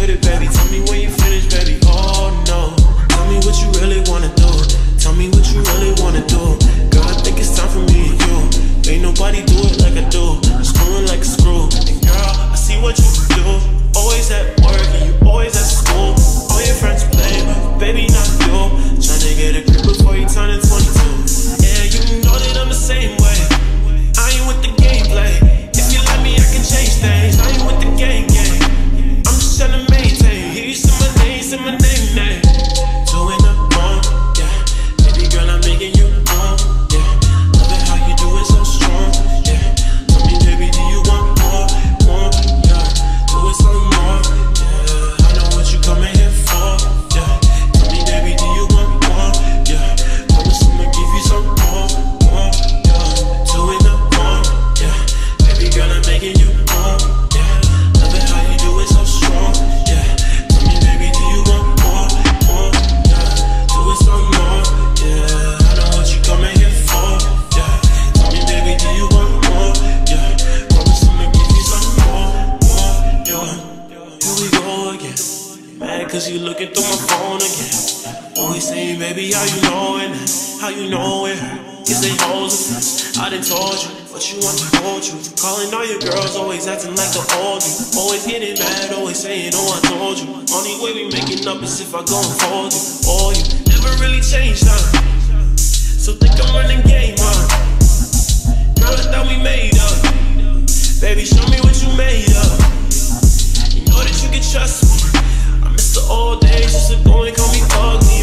with it, baby. Tell me when you finish, baby. Oh no. Tell me what you really wanna do. Tell me what you really wanna do. Girl, I think it's time for me and you. Ain't nobody do it like I do. I'm screwing like a screw. And girl, I see what you do. Always at work and you always at school. All your friends play, but baby, not you. Tryna get a grip before you turn 22. Yeah, you know that I'm the same way. I ain't with the gameplay. If you let me, I can change things. I ain't with the game. I'm just tryna maintain. Hear you say my name. Doing up wrong, yeah. Baby girl, I'm making you wrong, yeah. Love it how you do it so strong, yeah. Tell me, baby, do you want more, yeah. Do it some more, yeah. I know what you coming here for, yeah. Tell me, baby, do you want more, yeah. Promise I'ma give you some more, yeah. Doing up wrong, yeah. Baby girl, I'm making you wrong, yeah. Love it how you do it so strong, yeah. Tell me, baby, do you want more, yeah. Do it some more, yeah. I know what you coming here for, yeah. Tell me, baby, do you want more, yeah. Promise I'ma give you some more, yeah. Here we go again. Mad cause you looking through my phone again. Always saying, baby, how you know it? How you know it hurt? Is they hoes of us? I done told you, but you want the whole truth. Calling all your girls, always acting like the old you. Always getting mad, always saying, oh, I told you. Only way we making up is if I go and fold you. Oh, you never really changed, huh? So think I'm running game, huh? Girl, I thought we made up. Baby, show me what you made up. You know that you can trust me. I miss the old days, just to go and call me ugly.